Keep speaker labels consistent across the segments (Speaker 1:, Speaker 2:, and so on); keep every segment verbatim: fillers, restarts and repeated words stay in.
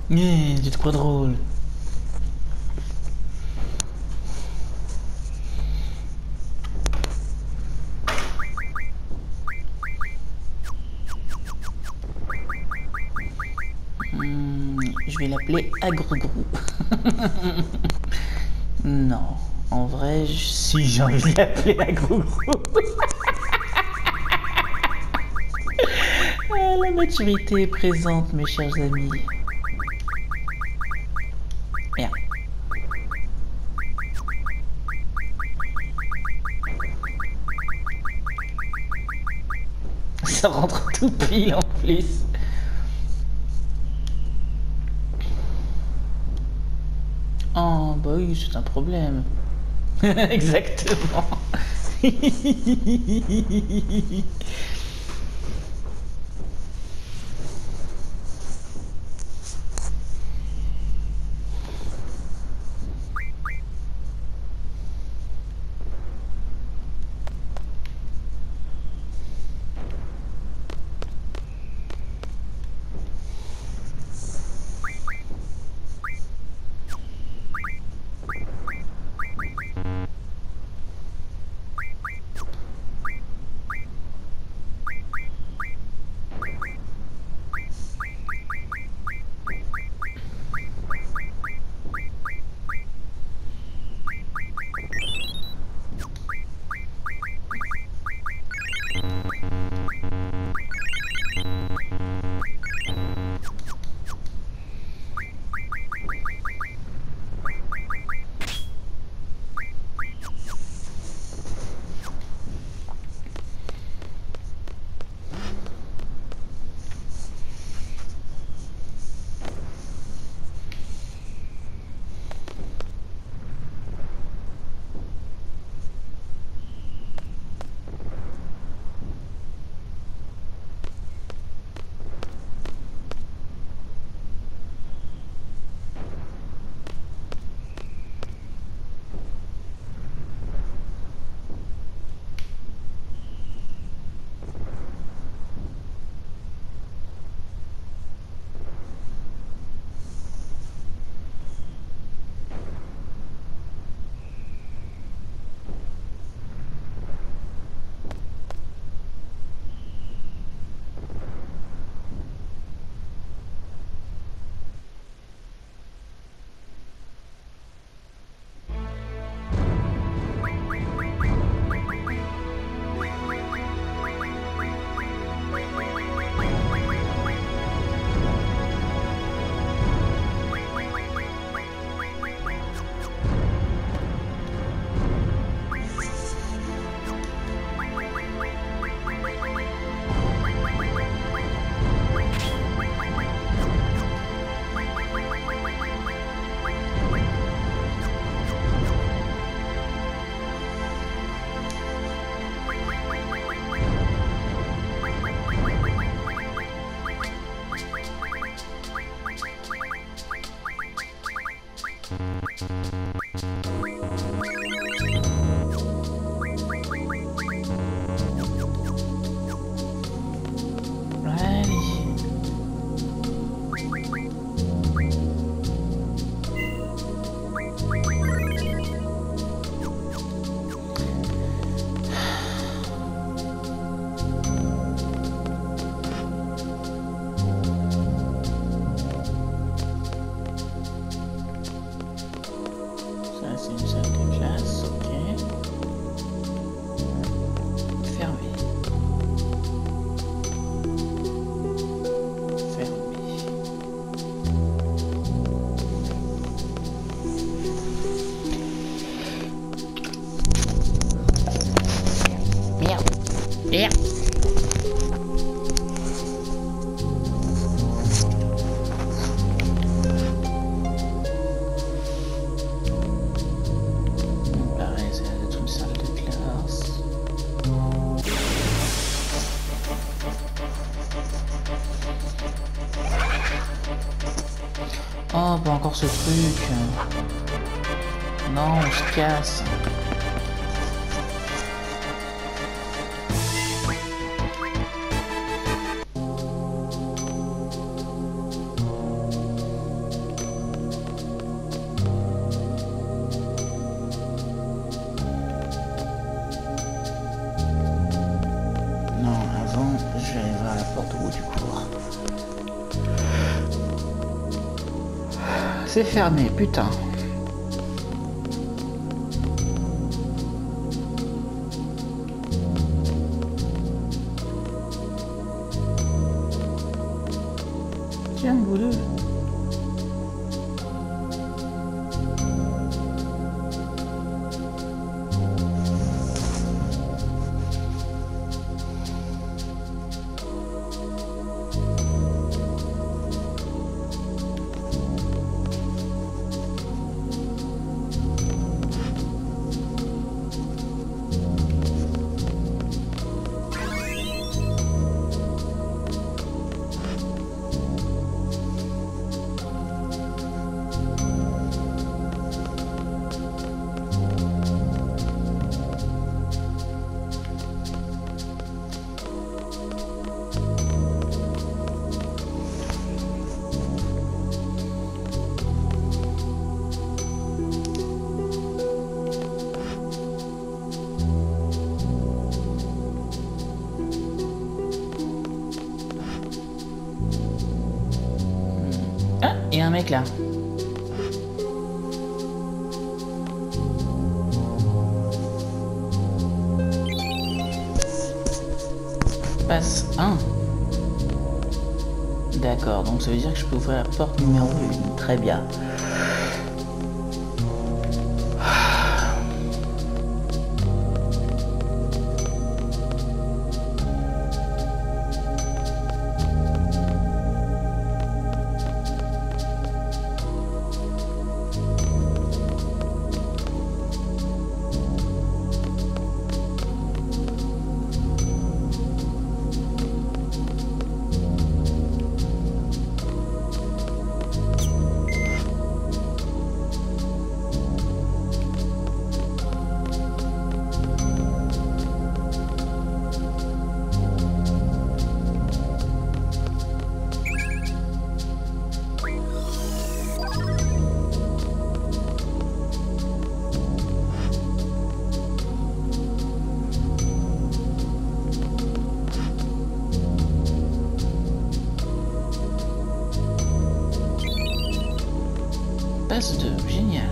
Speaker 1: Mais tu te crois drôle. Hmm, je vais l'appeler Agrougrou. Non, en vrai, je- si j'ai envie de l'appeler Agrougrou. Ah, la maturité est présente, mes chers amis. Merde. Ça rentre tout pile en plus. Oh, bah oui, c'est un problème. Exactement. Merde. Pareil, ça va être une salle de classe. Oh, pas encore ce truc. Non, on se casse. c'est fermé, putain. Tiens, vous deux. Ah, il y a un mec là. Passe un. D'accord, donc ça veut dire que je peux ouvrir la porte numéro un. Très bien. Passe deux, génial.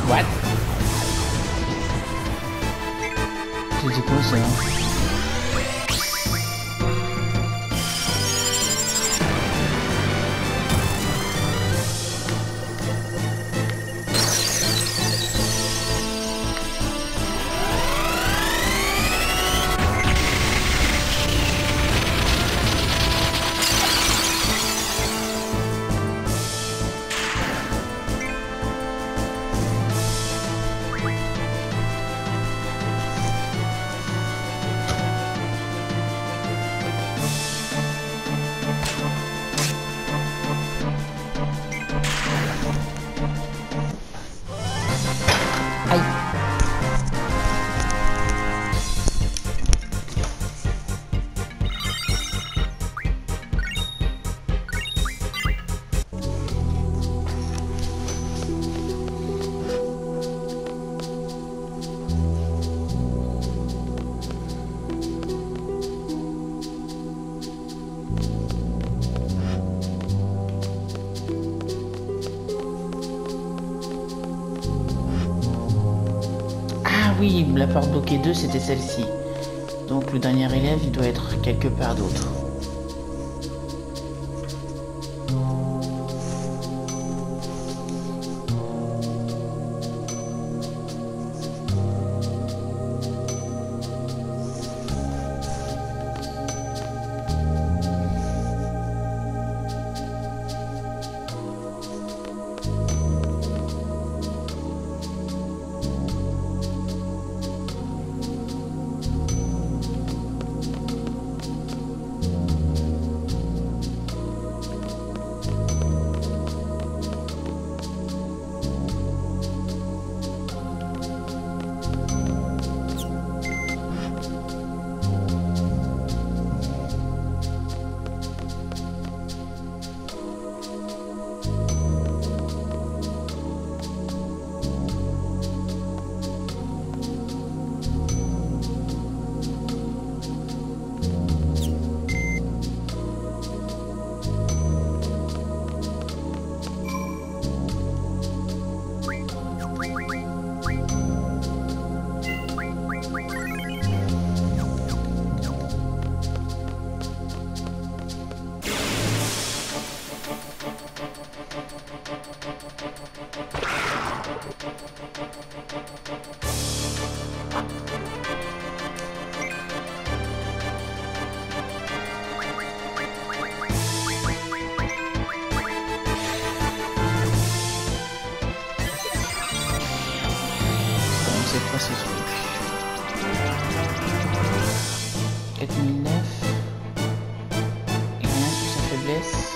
Speaker 1: What? C'était quoi ça? Oui, la porte bloquée deux, c'était celle-ci. Donc le dernier élève, il doit être quelque part d'autre. quatre mille neuf. Et rien sur sa faiblesse.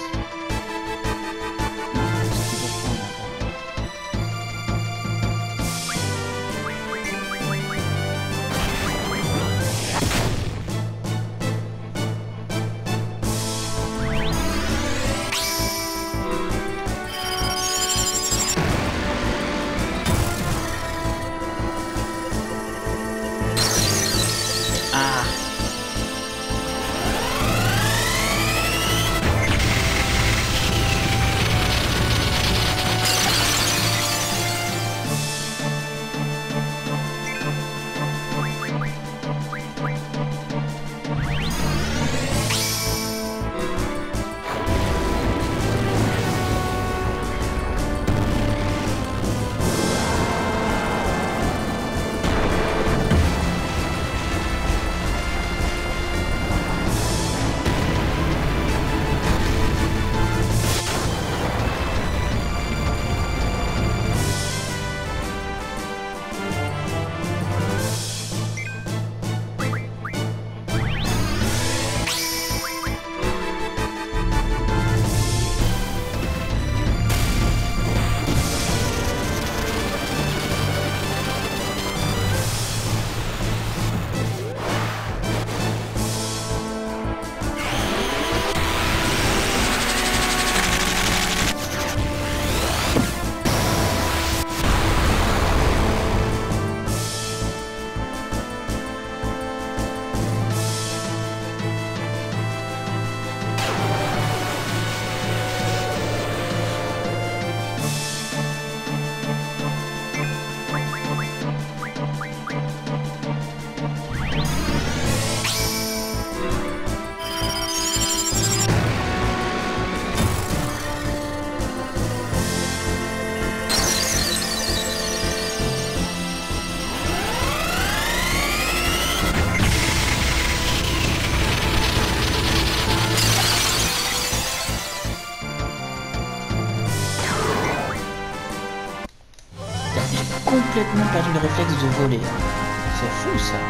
Speaker 1: complètement perdu le réflexe de voler. C'est fou ça.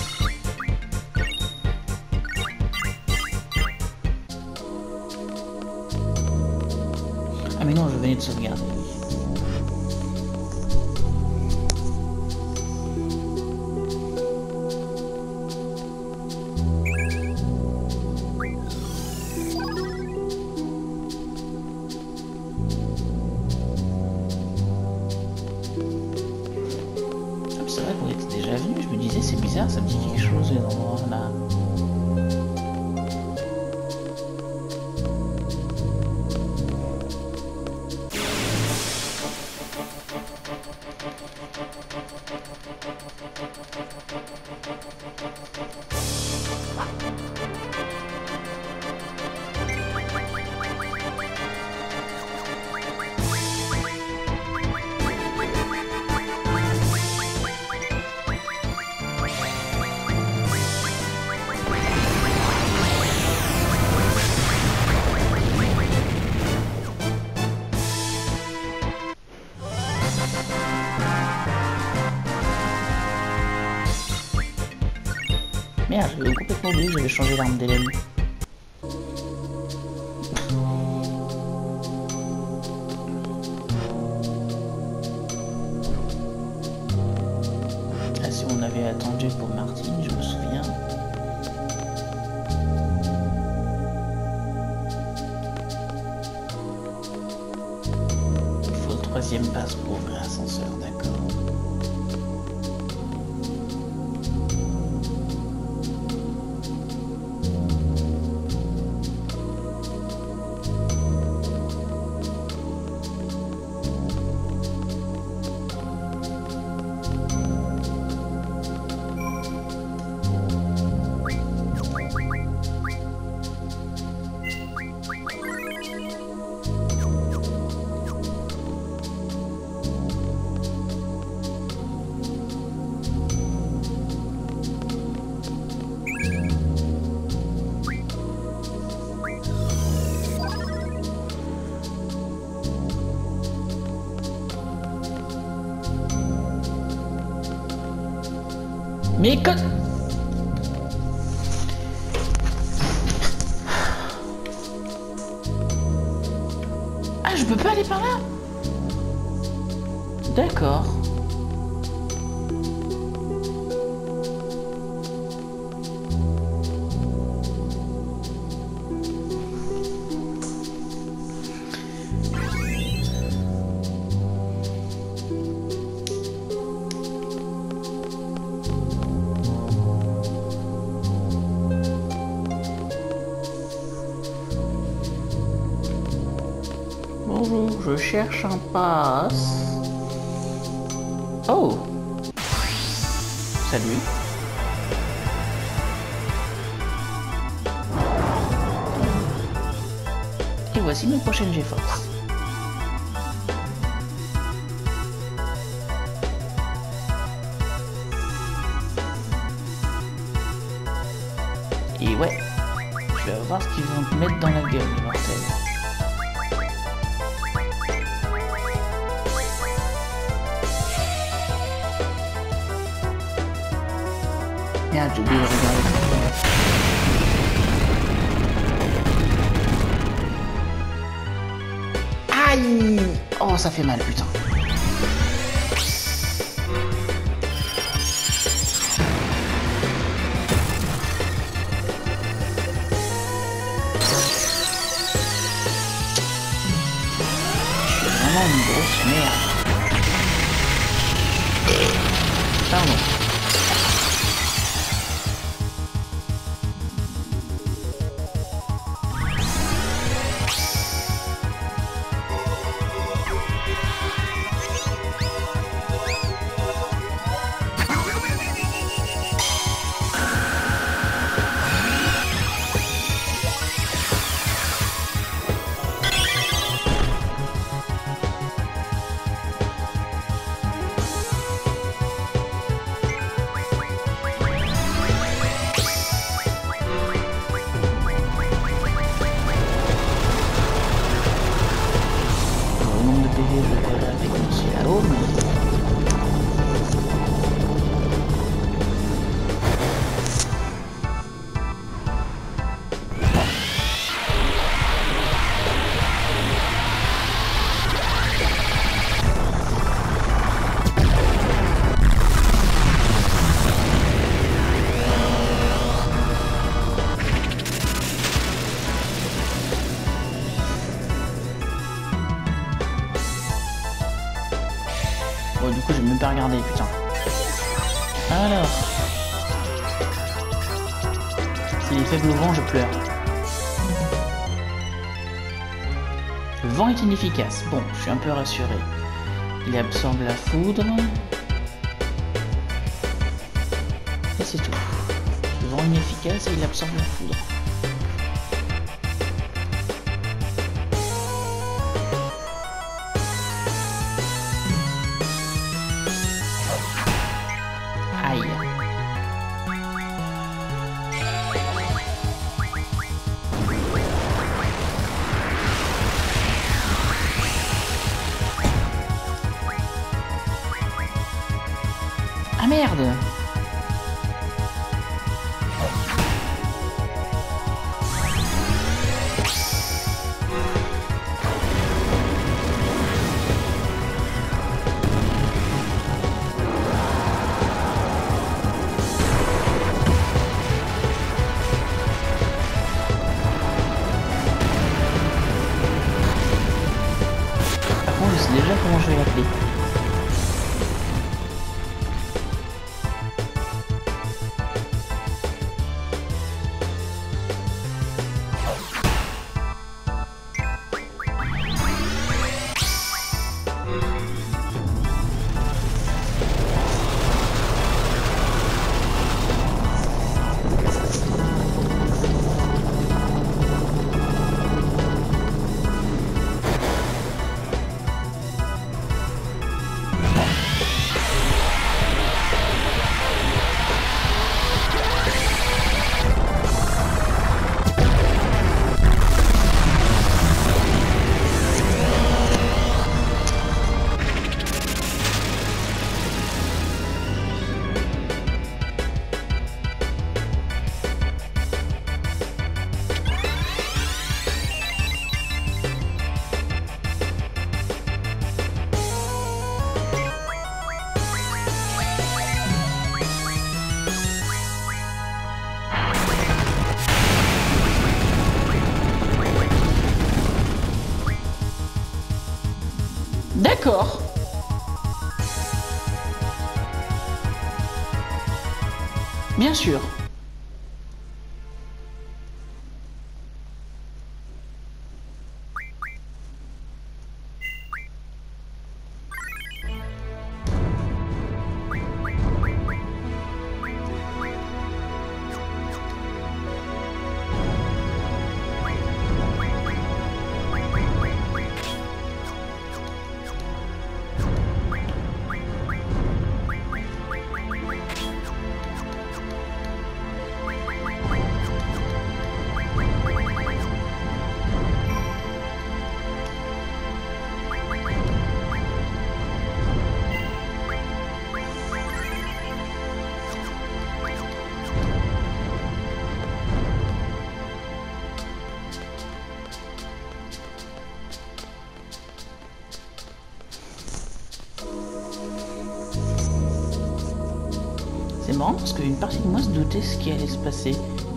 Speaker 1: Ah mais non, je venais de sauvegarder. C'est vrai qu'on était déjà venu, je me disais c'est bizarre, ça me dit quelque chose cet endroit là. Merde, j'avais complètement oublié que j'avais changé l'arme d'Hélène. Ah, si on avait attendu pour Martine, je me souviens. Il faut le troisième passe pour ouvrir l'ascenseur, d'accord. Mais que... Ah, je peux pas aller par là? D'accord. Bonjour, je cherche un passe. Oh! Salut. Et voici mes prochaines GeForce. Et ouais, je vais voir ce qu'ils vont te mettre dans la gueule, les mortels. Merde, j'ai oublié de regarder. Aïe! Oh, ça fait mal, putain. Je suis vraiment une grosse merde. Pardon. Bon, du coup, je vais même pas regarder, putain. Alors... S'il est faible au vent, je pleure. Le vent est inefficace. Bon, je suis un peu rassuré. Il absorbe la foudre. Et c'est tout. Le vent est inefficace et il absorbe la foudre. Aïe. Ah merde! Par contre, je sais déjà comment je vais l'appeler. D'accord. Bien sûr. C'est marrant parce qu'une partie de moi se doutait ce qui allait se passer.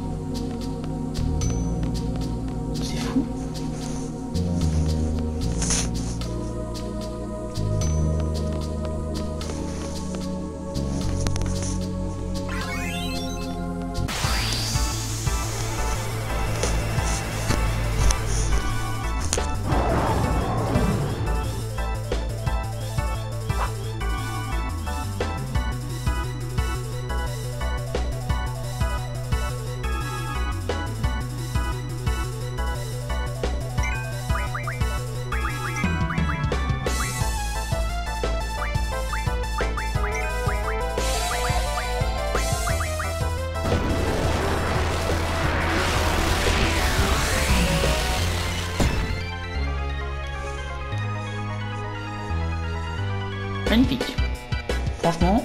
Speaker 1: C'est fou. Magnifique. Franchement.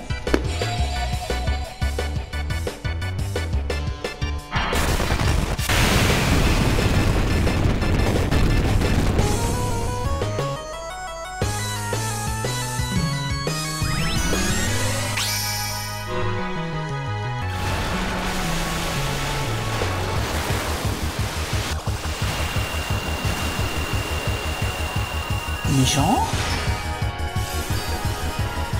Speaker 1: Méchant.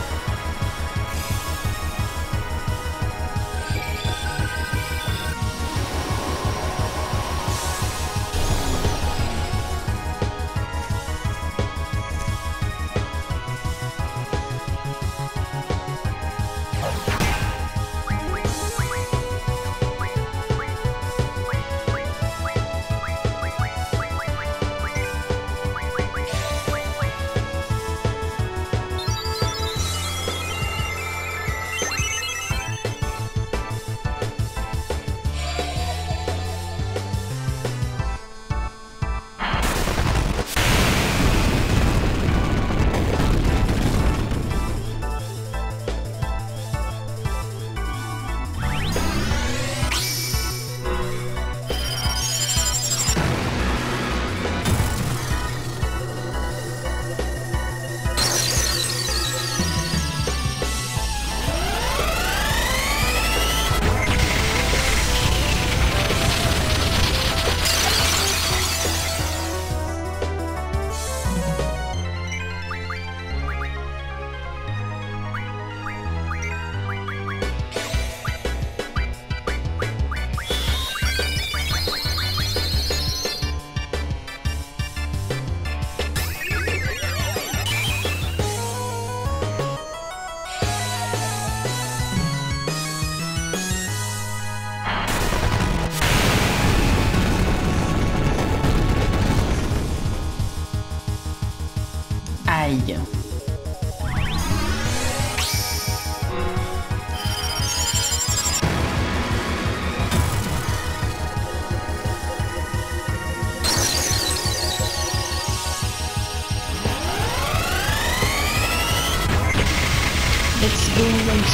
Speaker 1: Let's go, Wise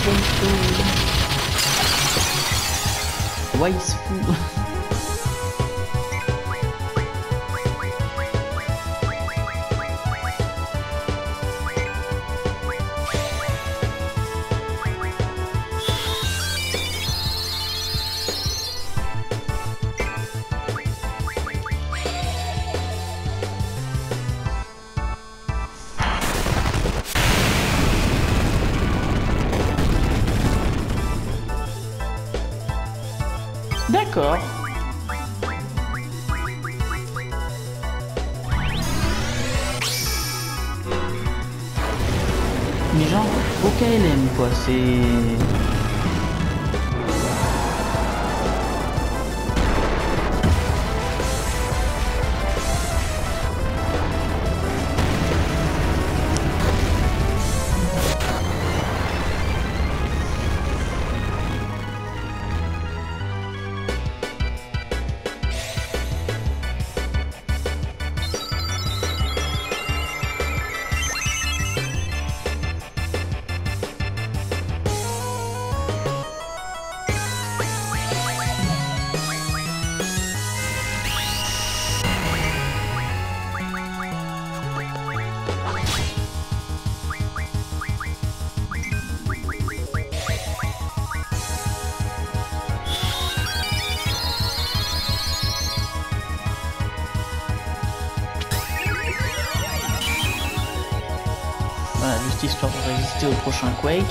Speaker 1: Wise Wise fou. D'accord. Mais genre, au K L M quoi, c'est... Voilà, juste histoire de résister au prochain Quake.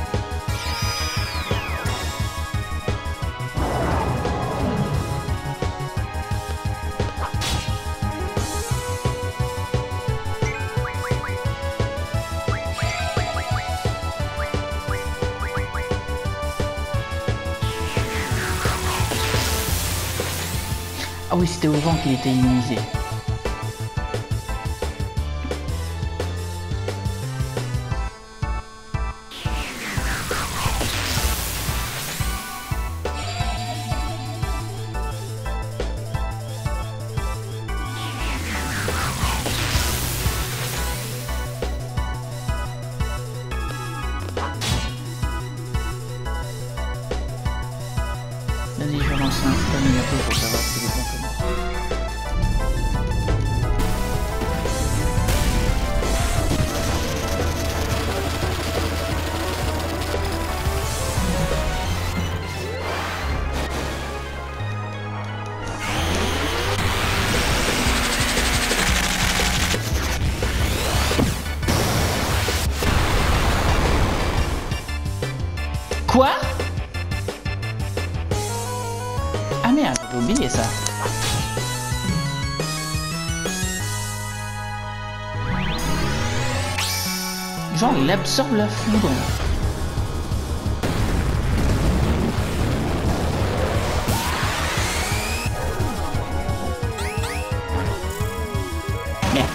Speaker 1: Ah oui, c'était au vent qu'il était immunisé. Vas-y, je vais lancer un stamina peu pour savoir s'il est bon comme ça. Quoi? Ah merde, j'ai oublié ça. Genre, il absorbe la foudre. Merde.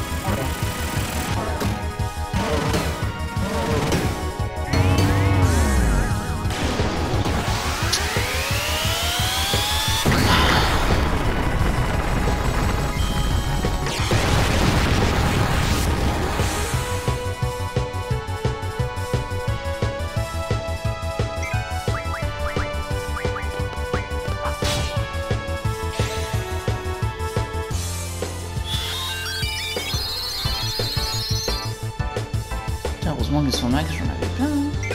Speaker 1: Heureusement que son max, j'en avais plein. Hein.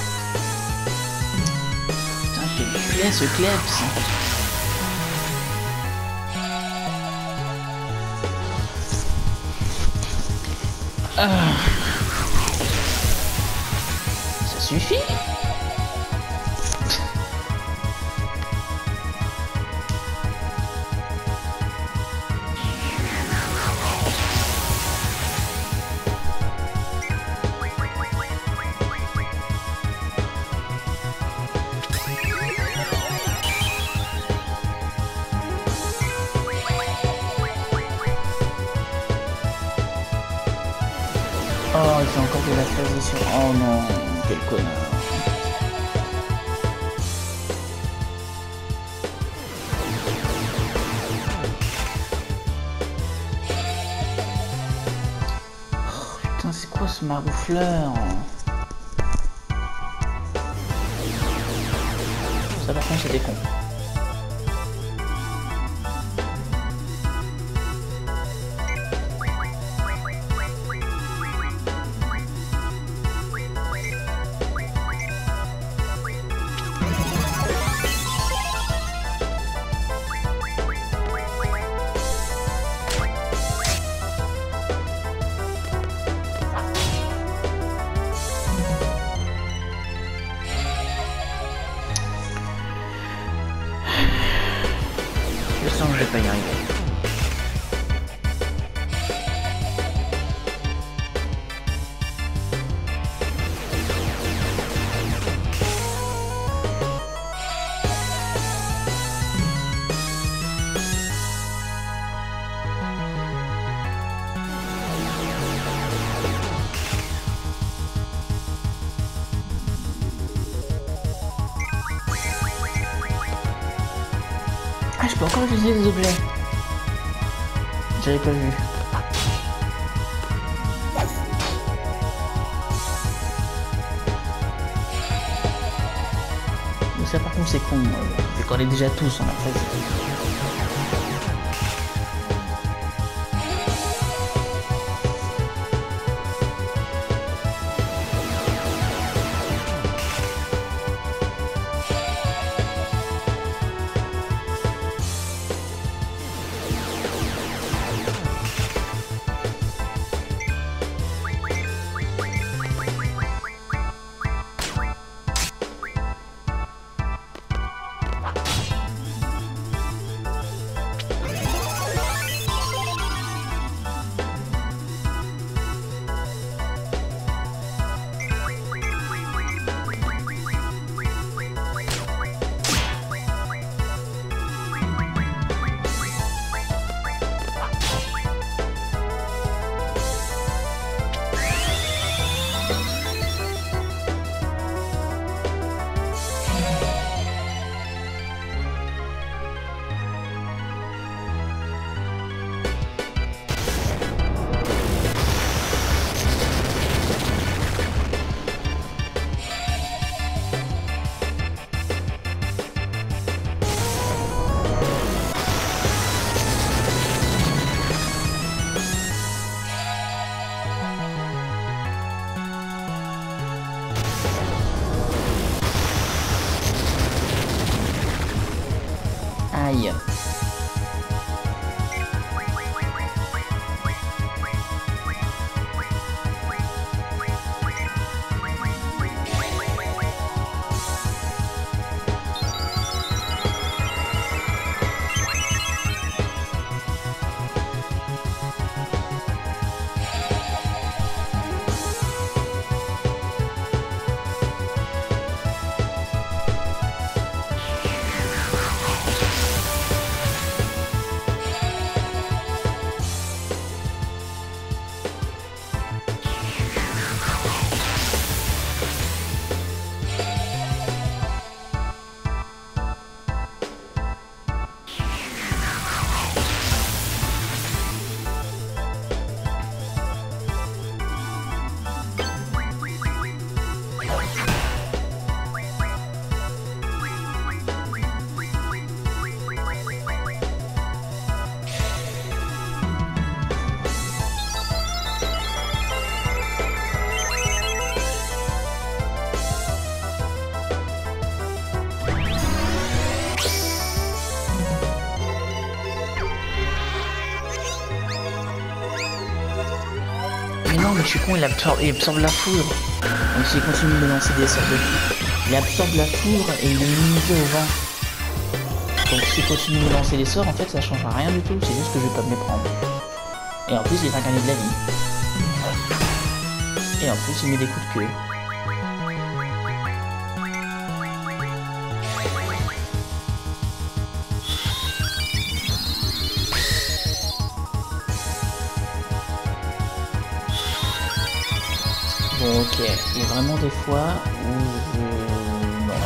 Speaker 1: Ce kleps. Ah. Ça suffit. Oh, j'ai encore de la phase sur... Oh non, quel connard. Oh, putain, c'est quoi ce maroufleur? Ça par contre c'était con. Je sens que je vais pas y arriver. Ah, je peux encore utiliser des objets. J'avais pas vu. Mais ça par contre c'est con, vu qu'on est déjà tous en a fait. Aïe. non, mais je suis con, il absorbe, il absorbe la foudre. Donc s'il continue de me lancer des sorts de... Il absorbe la foudre et il est immunisé au vent. Donc s'il continue de me lancer des sorts, en fait, ça changera rien du tout. C'est juste que je vais pas me les prendre. Et en plus, il est incarné de la vie. Et en plus, il met des coups de queue. Bon, ok. Il y a vraiment des fois où je... Non.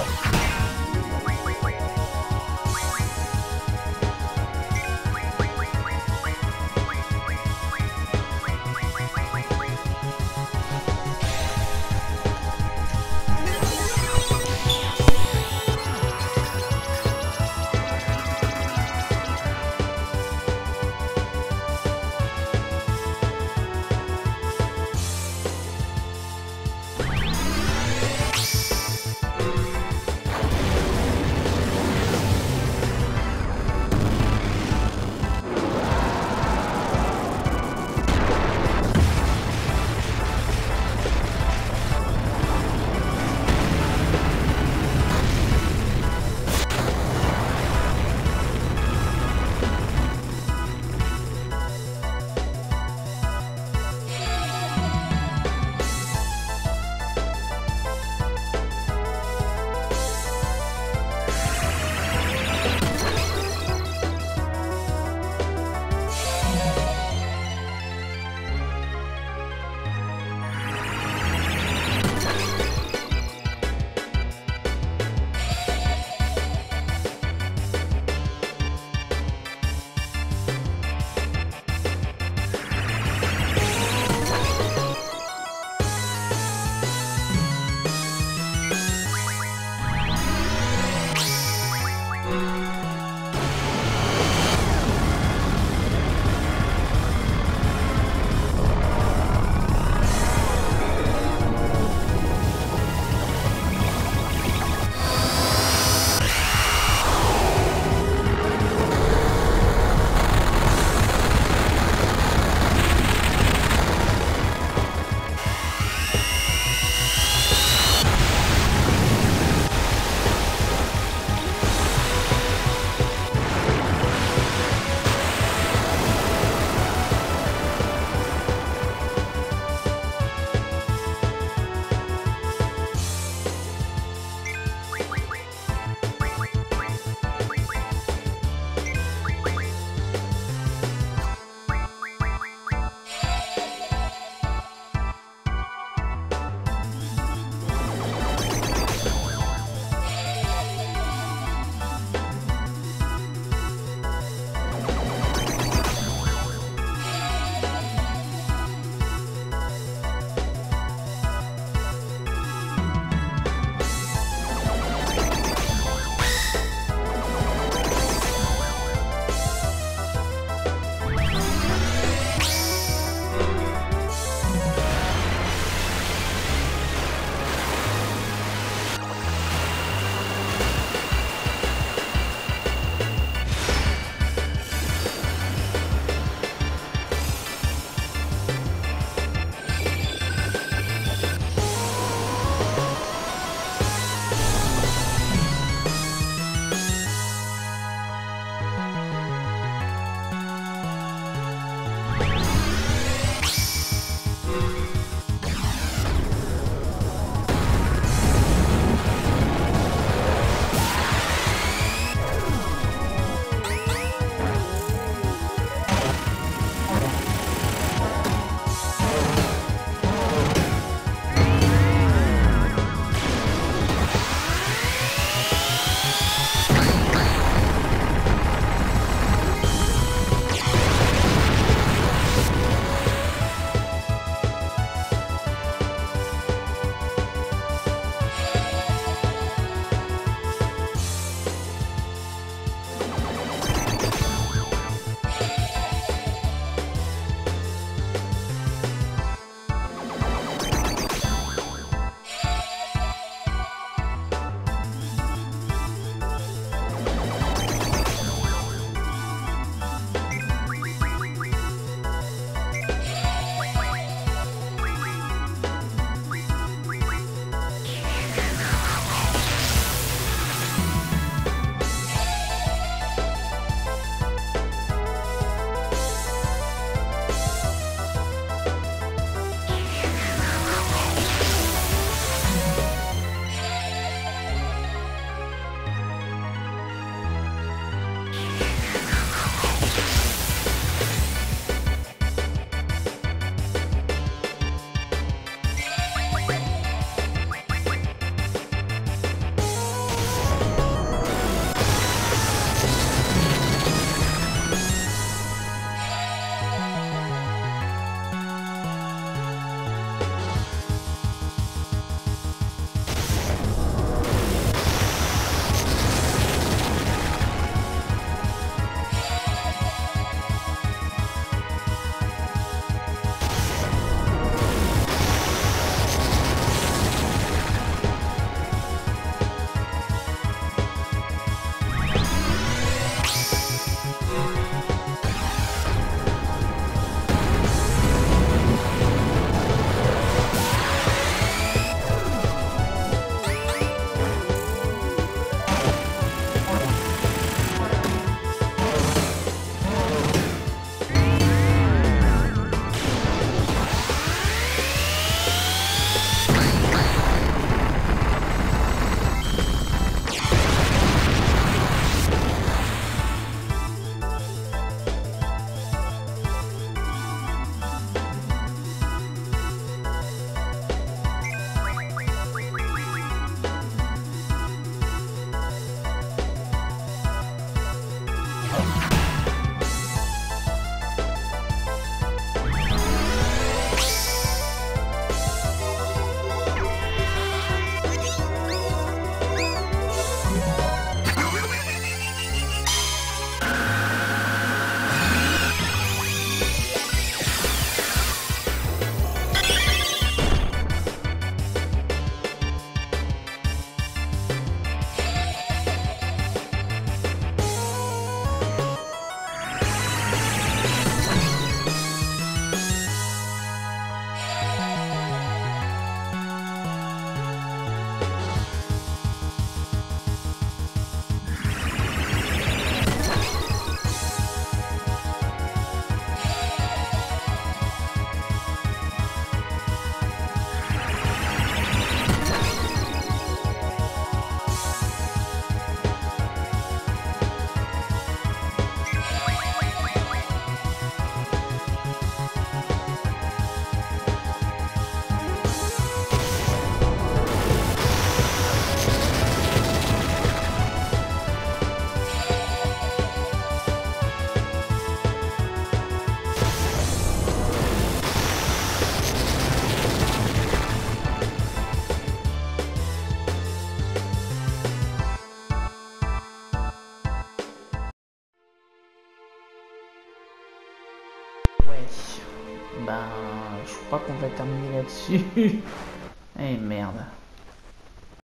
Speaker 1: Ben, je crois qu'on va terminer là-dessus. Eh merde.